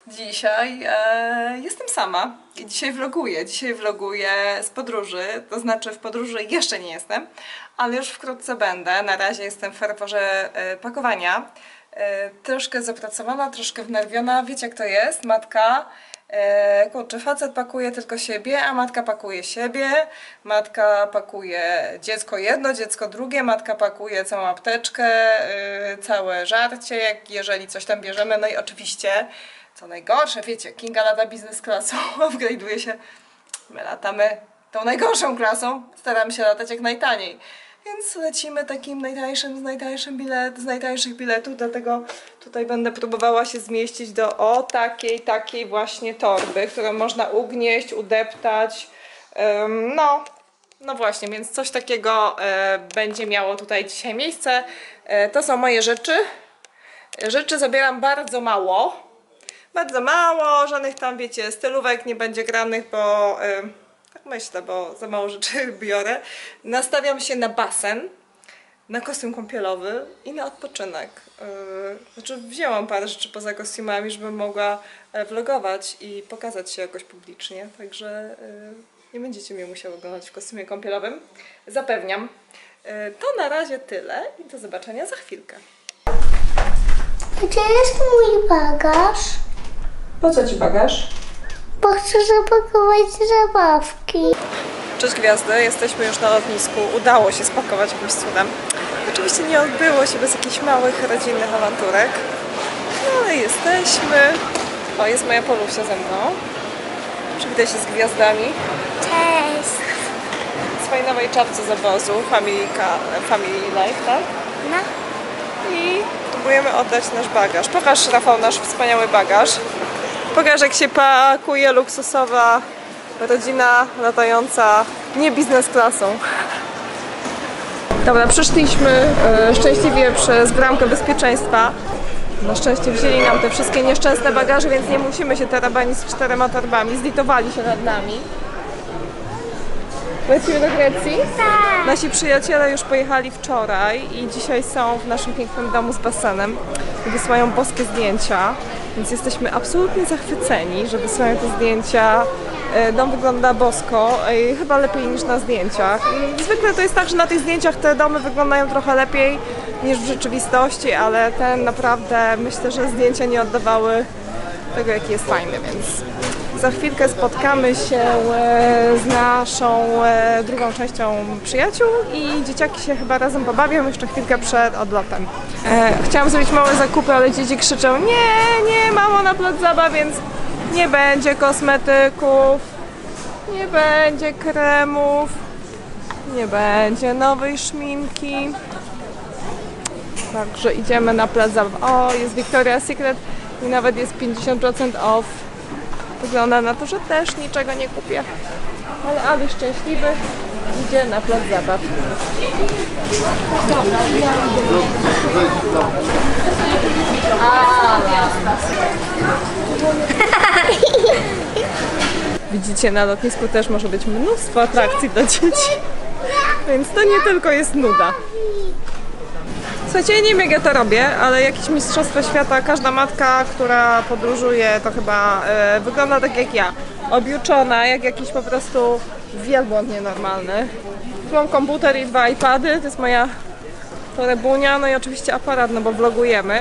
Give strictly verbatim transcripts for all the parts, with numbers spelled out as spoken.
Dzisiaj e, jestem sama i dzisiaj vloguję. Dzisiaj vloguję z podróży, to znaczy w podróży jeszcze nie jestem, ale już wkrótce będę. Na razie jestem w ferworze e, pakowania. E, troszkę zapracowana, troszkę wnerwiona. Wiecie jak to jest? Matka, e, kurczę, facet pakuje tylko siebie, a matka pakuje siebie. Matka pakuje dziecko jedno, dziecko drugie. Matka pakuje całą apteczkę, e, całe żarcie, jak jeżeli coś tam bierzemy. No i oczywiście co najgorsze, wiecie, Kinga lata biznes klasą, upgrade'uje się, my latamy tą najgorszą klasą, staramy się latać jak najtaniej. Więc lecimy takim najtańszym z najtańszym bilet, z najtańszych biletów, dlatego tutaj będę próbowała się zmieścić do o takiej, takiej właśnie torby, którą można ugnieść, udeptać, um, no, no właśnie, więc coś takiego e, będzie miało tutaj dzisiaj miejsce. E, to są moje rzeczy. Rzeczy zabieram bardzo mało. Bardzo mało, żadnych tam, wiecie, stylówek nie będzie granych, bo yy, tak myślę, bo za mało rzeczy biorę. Nastawiam się na basen, na kostium kąpielowy i na odpoczynek. Yy, znaczy wzięłam parę rzeczy poza kostiumami, żebym mogła vlogować i pokazać się jakoś publicznie, także yy, nie będziecie mnie musiały oglądać w kostiumie kąpielowym, zapewniam. Yy, to na razie tyle i do zobaczenia za chwilkę. Gdzie jest mój bagaż? Po co ci bagaż? Bo chcę zapakować zabawki. Cześć gwiazdy, jesteśmy już na lotnisku. Udało się spakować jakimś cudem. Oczywiście nie odbyło się bez jakichś małych rodzinnych awanturek. No ale jesteśmy. O, jest moja Polusia ze mną. Przywitaj się z gwiazdami. Cześć. W swojej nowej czapce z obozu, Family, Family Life, tak? No. I próbujemy oddać nasz bagaż. Pokaż, Rafał, nasz wspaniały bagaż. Pokaż, jak się pakuje luksusowa rodzina latająca nie biznes klasą. Dobra, przyszliśmy e, szczęśliwie przez bramkę bezpieczeństwa. Na szczęście wzięli nam te wszystkie nieszczęsne bagaże, więc nie musimy się tarabanić z czterema torbami. Zlitowali się nad nami. Lecimy do Grecji? Tak. Nasi przyjaciele już pojechali wczoraj i dzisiaj są w naszym pięknym domu z basenem. Wysyłają boskie zdjęcia, więc jesteśmy absolutnie zachwyceni, że wysyłają te zdjęcia. Dom wygląda bosko i chyba lepiej niż na zdjęciach. Zwykle to jest tak, że na tych zdjęciach te domy wyglądają trochę lepiej niż w rzeczywistości, ale ten naprawdę, myślę, że zdjęcia nie oddawały tego, jaki jest fajny, więc za chwilkę spotkamy się z naszą drugą częścią przyjaciół i dzieciaki się chyba razem pobawią jeszcze chwilkę przed odlotem. Chciałam zrobić małe zakupy, ale dzieci krzyczą: nie, nie, mamo, na plac zabaw, więc nie będzie kosmetyków, nie będzie kremów, nie będzie nowej szminki. Także idziemy na plac zabaw. O, jest Victoria's Secret i nawet jest pięćdziesiąt procent off. Wygląda na to, że też niczego nie kupię. Ale Abi szczęśliwy idzie na plac zabaw. Widzicie, na lotnisku też może być mnóstwo atrakcji dla dzieci. Więc to nie tylko jest nuda. Słuchajcie, ja nie wiem jak ja to robię, ale jakieś mistrzostwo świata, każda matka, która podróżuje, to chyba e, wygląda tak jak ja. Objuczona, jak jakiś po prostu wielbłąd nienormalny. Tu mam komputer i dwa iPady, to jest moja torebunia, no i oczywiście aparat, no bo vlogujemy.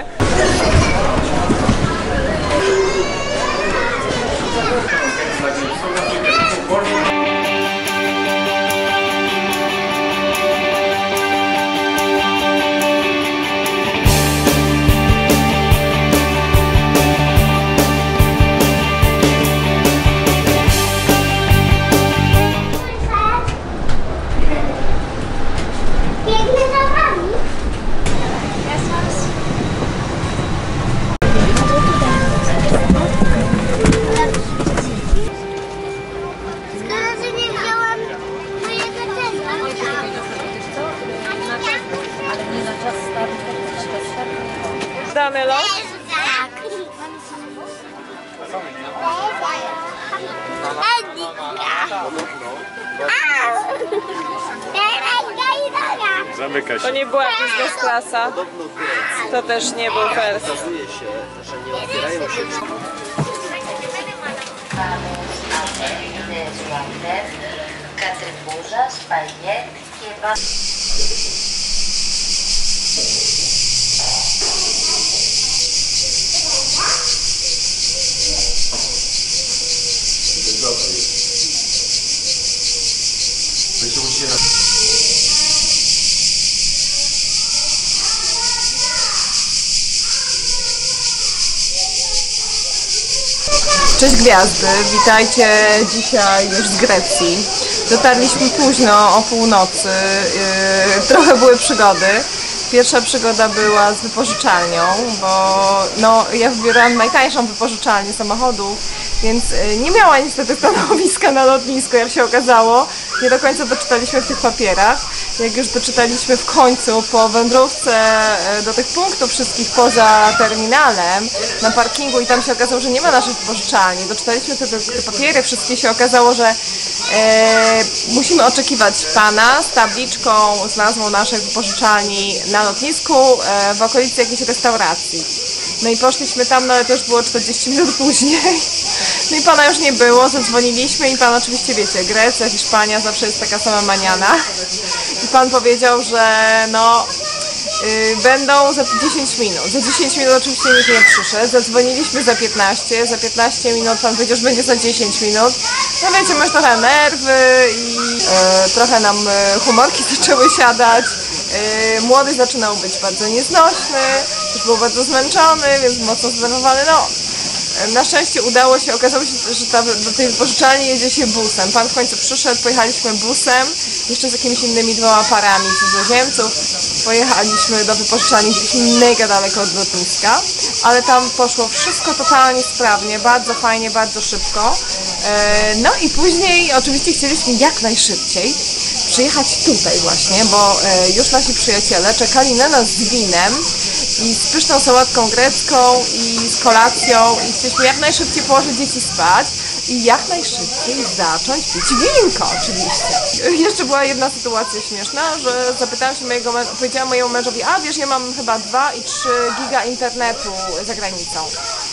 Danilo? Tak. Zamyka się. To nie była biznes klasa. To też nie był first. Okazuje się, że nie otwierają się drzwi. panów, apetity, złatek, katryburza, spaghetti, kiełbasa. Cześć gwiazdy, witajcie dzisiaj już z Grecji. Dotarliśmy późno, o północy, yy, trochę były przygody. Pierwsza przygoda była z wypożyczalnią, bo no, ja wybierałam najtańszą wypożyczalnię samochodów, więc nie miała niestety stanowiska na lotnisku, jak się okazało. Nie do końca doczytaliśmy w tych papierach. Jak już doczytaliśmy w końcu po wędrówce do tych punktów wszystkich poza terminalem na parkingu i tam się okazało, że nie ma naszej wypożyczalni. Doczytaliśmy te, te, te papiery, wszystkie się okazało, że e, musimy oczekiwać pana z tabliczką z nazwą naszej wypożyczalni na lotnisku e, w okolicy jakiejś restauracji. No i poszliśmy tam, no ale to już było czterdzieści minut później. No i pana już nie było, zadzwoniliśmy i pan oczywiście wiecie, Grecja, Hiszpania zawsze jest taka sama maniana. I pan powiedział, że no yy, będą za dziesięć minut. Za dziesięć minut oczywiście nikt nie przyszedł. Zadzwoniliśmy za piętnaście, za piętnaście minut pan powiedział, że będzie za dziesięć minut. No wiecie, masz trochę nerwy i yy, trochę nam yy, humorki zaczęły siadać. Yy, młody zaczynał być bardzo nieznośny, już był bardzo zmęczony, więc mocno zdenerwowany. No, na szczęście udało się, okazało się, że ta, do tej wypożyczalni jedzie się busem. Pan w końcu przyszedł, pojechaliśmy busem, jeszcze z jakimiś innymi dwoma parami cudzoziemców. Pojechaliśmy do wypożyczalni, gdzieś mega daleko od lotniska, ale tam poszło wszystko totalnie sprawnie, bardzo fajnie, bardzo szybko. No i później oczywiście chcieliśmy jak najszybciej przyjechać tutaj właśnie, bo już nasi przyjaciele czekali na nas z winem i z pyszną sałatką grecką i z kolacją i chcieliśmy jak najszybciej położyć dzieci spać i jak najszybciej zacząć pić winko oczywiście. Jeszcze była jedna sytuacja śmieszna, że zapytałam się mojego męża, powiedziałam mojemu mężowi, a wiesz, ja mam chyba dwa i trzy giga internetu za granicą.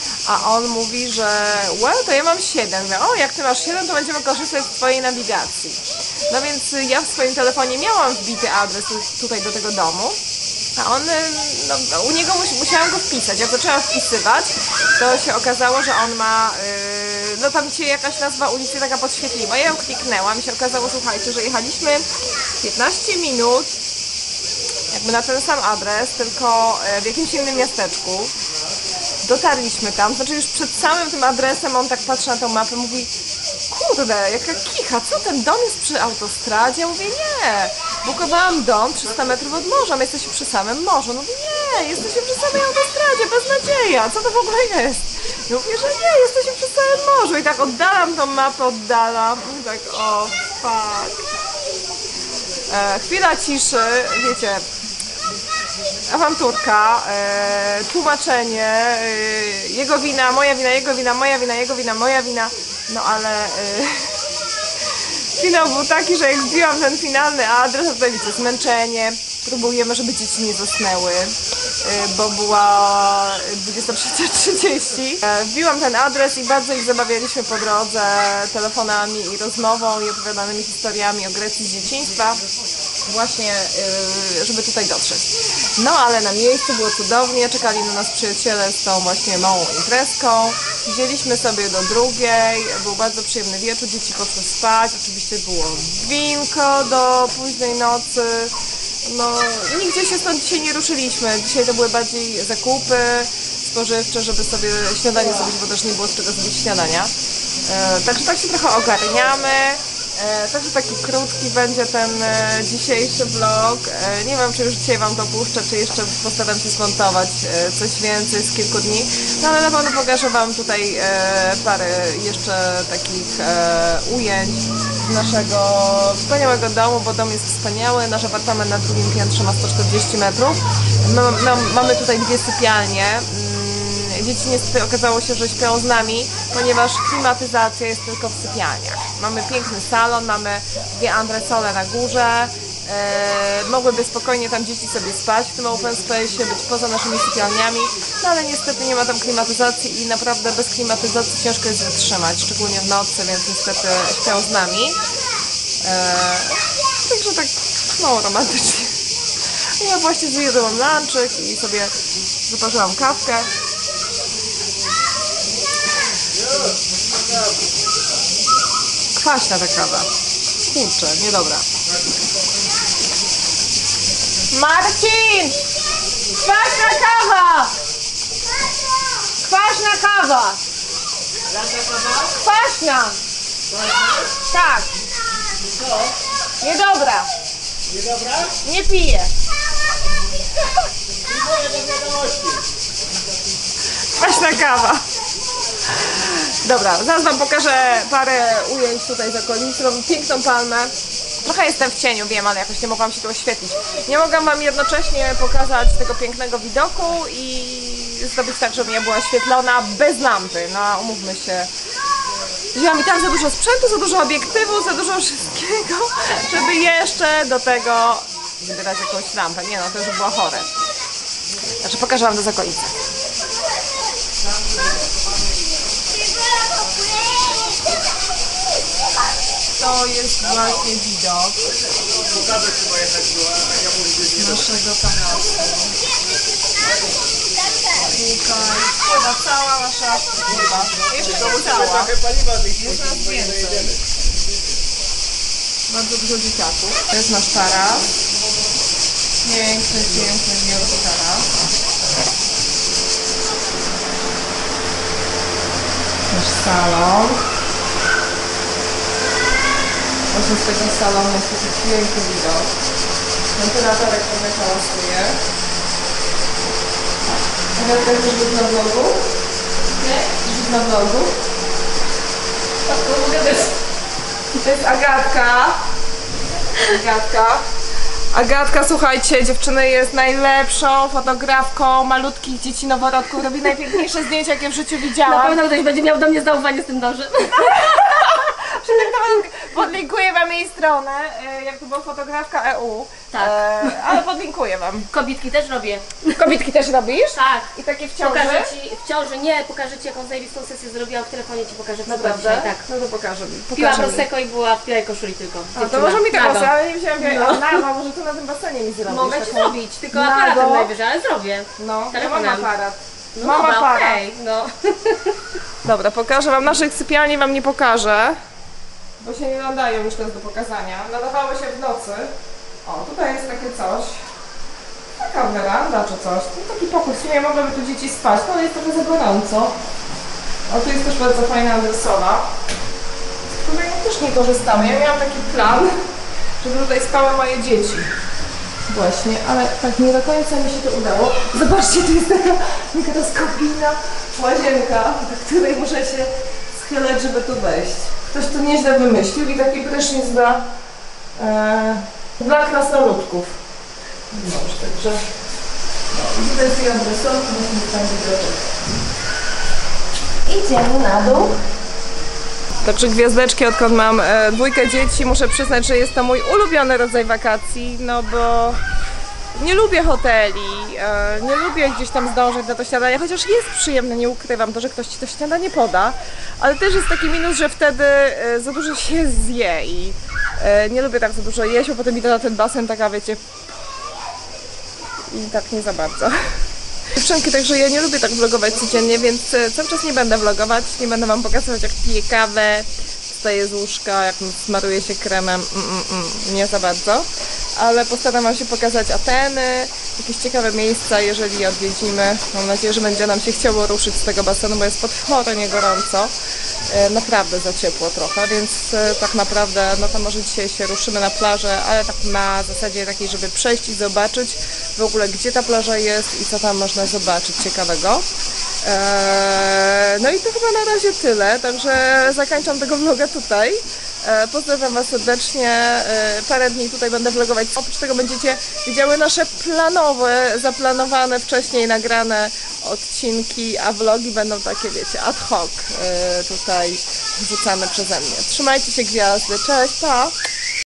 A on mówi, że well, to ja mam siedem. Mówię, o, jak ty masz siedem, to będziemy korzystać z twojej nawigacji. No więc ja w swoim telefonie miałam wbity adres tutaj do tego domu, a on, no, u niego musiałam go wpisać. Jak zaczęłam wpisywać, to się okazało, że on ma, yy, no tam się jakaś nazwa ulicy taka podświetliła. Ja ją kliknęłam i się okazało, słuchajcie, że jechaliśmy piętnaście minut jakby na ten sam adres, tylko w jakimś innym miasteczku. Dotarliśmy tam, znaczy już przed samym tym adresem on tak patrzy na tą mapę, mówi, kurde, jaka kicha, co ten dom jest przy autostradzie? Ja mówię, nie, bukowałam dom trzysta metrów od morza, my jesteśmy przy samym morzu. No mówię, nie, jesteśmy przy samej autostradzie, beznadzieja, co to w ogóle jest? Ja mówię, że nie, jesteśmy przy samym morzu i tak oddalam tą mapę, oddalam i tak, o, fuck. E, chwila ciszy, wiecie, awanturka, e, tłumaczenie, e, jego wina, moja wina, jego wina, moja wina, jego wina, moja wina, no ale e, finał był taki, że jak wbiłam ten finalny adres, to tutaj wiecie, zmęczenie, próbujemy, żeby dzieci nie zasnęły, e, bo była dwudziesta trzecia trzydzieści. E, wbiłam ten adres i bardzo ich zabawialiśmy po drodze telefonami i rozmową i opowiadanymi historiami o Grecji z dzieciństwa. Właśnie, żeby tutaj dotrzeć. No ale na miejscu było cudownie, czekali na nas przyjaciele z tą właśnie małą imprezką. Siedzieliśmy sobie do drugiej, był bardzo przyjemny wieczór, dzieci poszły spać, oczywiście było winko do późnej nocy. No nigdzie się stąd dzisiaj nie ruszyliśmy, dzisiaj to były bardziej zakupy spożywcze, żeby sobie śniadanie zrobić, bo też nie było z czego zrobić śniadania. Także tak się trochę ogarniamy. E, także taki krótki będzie ten e, dzisiejszy vlog. E, nie wiem, czy już dzisiaj wam to puszczę, czy jeszcze postaram się zmontować e, coś więcej z kilku dni. No ale na pewno pokażę wam tutaj e, parę jeszcze takich e, ujęć z naszego wspaniałego domu, bo dom jest wspaniały. Nasz apartament na drugim piętrze ma sto czterdzieści metrów. Ma, ma, mamy tutaj dwie sypialnie. Dzieci niestety okazało się, że śpią z nami, ponieważ klimatyzacja jest tylko w sypialniach. Mamy piękny salon, mamy dwie antresole na górze E, mogłyby spokojnie tam dzieci sobie spać w tym open space, być poza naszymi sypialniami, no ale niestety nie ma tam klimatyzacji i naprawdę bez klimatyzacji ciężko jest wytrzymać, szczególnie w nocy, więc niestety śpią z nami. E, także tak mało romantycznie. Ja właśnie zjadłam lunchek i sobie wyparzyłam kawkę. Kwaśna ta kawa. Kurczę, niedobra. Marcin! Kwaśna kawa! Kwaśna kawa! Kwaśna! Tak. Niedobra. Niedobra? Nie piję. Kwaśna kawa. Dobra, zaraz wam pokażę parę ujęć tutaj z okolicy. Mam piękną palmę. Trochę jestem w cieniu, wiem, ale jakoś nie mogłam się tu oświetlić. Nie mogłam wam jednocześnie pokazać tego pięknego widoku i zrobić tak, żeby nie była oświetlona bez lampy. No, umówmy się. Wzięłam mi tam za dużo sprzętu, za dużo obiektywów, za dużo wszystkiego, żeby jeszcze do tego wybierać jakąś lampę. Nie no, to już było chore. Znaczy, pokażę wam do zakolicy. To jest właśnie widok naszego tarasu. Tutaj chyba cała nasza chyba. Jeszcze nie cała. Jest nas więcej. Bardzo dużo dzieciaków. To jest nasz taras. Piękny, piękny, wielki taras. Nasz salon. Właśnie z tego salonu jest taki piękny widok. Wentylatorek trochę hałasuje. Agatka, chcesz być na vlogu? Nie? Chcesz być na vlogu? Tak, to mogę być. To jest Agatka. Agatka. Agatka, słuchajcie, dziewczyny jest najlepszą fotografką malutkich dzieci noworodków. Robi najpiękniejsze zdjęcia, jakie w życiu widziałam. Na pewno ktoś będzie miał do mnie zaufanie z tym nożem. Podlinkuję wam jej stronę, jak to była fotografka E U. Tak. E, ale podlinkuję wam. Kobitki też robię. Kobitki też robisz? Tak. I takie w ciąży? Pokażę ci w ciąży, nie, pokażę ci jaką zajebistą sesję zrobiłam w telefonie, ci pokażę wszystko Naprawdę? dzisiaj, tak. No to pokażę mi. Piła Pokażę mi. prosecco i była w białej koszuli tylko. A, to Dziewczyna. może mi Nago. tego, ale nie wziąłem białej. No. No. A, może to na tym basenie mi zrobisz. Mogę ci taką- zrobić, tylko Nago. aparatem najwyżej, ale zrobię. No, ja mam Telefonem. aparat. No Mam dobra, aparat. okej, no. Dobra, pokażę wam naszych sypialni, wam nie pokażę. Bo się nie nadają już teraz do pokazania. Nadawały się w nocy. O, tutaj jest takie coś. Taka weranda czy coś. No, taki pokój. W sumie mogłyby tu dzieci spać, no ale jest trochę za gorąco. O, tu jest też bardzo fajna adresowa, z której też nie korzystamy. Ja miałam taki plan, żeby tutaj spały moje dzieci. Właśnie, ale tak nie do końca mi się to udało. Zobaczcie, tu jest taka mikroskopijna łazienka, do której muszę się schylać, żeby tu wejść. Ktoś to nieźle wymyślił i taki prysznic dla, e, dla krasnoludków. No, także no, tutaj jest jej adresowka, musimy tam widoczek. Idziemy na dół. Także gwiazdeczki, odkąd mam e, dwójkę dzieci, muszę przyznać, że jest to mój ulubiony rodzaj wakacji, no bo nie lubię hoteli, e, nie lubię gdzieś tam zdążyć na to śniadanie, chociaż jest przyjemne, nie ukrywam to, że ktoś ci to śniadanie poda, ale też jest taki minus, że wtedy e, za dużo się zje i e, nie lubię tak za dużo jeść, bo potem idę na ten basen taka, wiecie, i tak nie za bardzo. Dziewczynki, także ja nie lubię tak vlogować codziennie, więc e, cały czas nie będę vlogować, nie będę wam pokazywać, jak piję kawę, wstaję z łóżka, jak smaruję się kremem, mm, mm, mm, nie za bardzo. Ale postaram wam się pokazać Ateny, jakieś ciekawe miejsca, jeżeli je odwiedzimy. Mam nadzieję, że będzie nam się chciało ruszyć z tego basenu, bo jest potwornie gorąco. E, naprawdę za ciepło trochę, więc e, tak naprawdę, no to może dzisiaj się ruszymy na plażę, ale tak na zasadzie takiej, żeby przejść i zobaczyć w ogóle, gdzie ta plaża jest i co tam można zobaczyć ciekawego. Eee, no i to chyba na razie tyle, także zakończam tego vloga tutaj. Eee, pozdrawiam was serdecznie, eee, parę dni tutaj będę vlogować. Oprócz tego będziecie widziały nasze planowe, zaplanowane wcześniej nagrane odcinki, a vlogi będą takie, wiecie, ad hoc eee, tutaj wrzucane przeze mnie. Trzymajcie się gwiazdy, cześć, pa!